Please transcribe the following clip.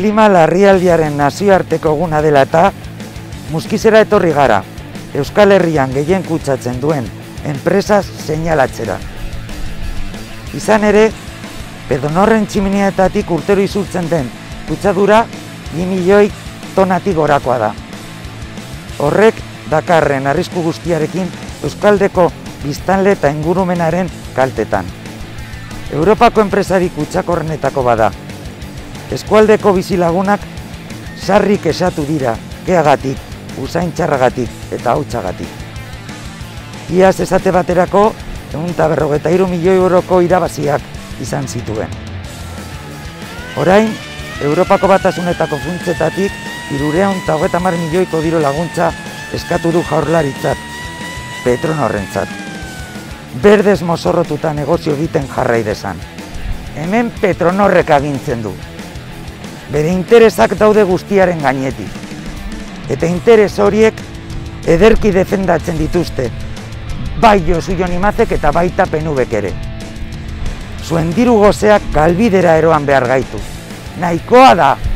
klima larrialdiaren nazioarteko eguna dela eta Muskizera etorri gara, Euskal Herrian gehien kutsatzen duen enpresaz seinalatzera. Izan ere, Pedonorren tximinietatik urtero izurtzen den kutsadura 2 milioi tonatik gorakoa da. Horrek dakarren arrisku guztiarekin Euskaldeko biztanle eta ingurumenaren kaltetan. Europako enpresari kutsakorrenetako bada. Eskualdeko bizilagunak sarrik esatu dira, keagatik, usain txarragatik eta hautsagatik. Iaz esate baterako 153 milioi euroko irabaziak izan zituen. Orain, Europako Batasunetako funtzetatik 330 milioiko diru laguntza eskatu du Jaurlaritzak, Petronorrentzat. Berdez mozorrotuta negozio egiten jarrai dezan. Hemen Petronorrek agintzen du. Bere interesak daude guztiaren gainetik. Eta interes horiek ederki defendatzen dituzte, bai Josu Jon Imazek eta baita PNVk ere. Zuen diru goseak galbidera eroan behar gaitu. Nahikoa da!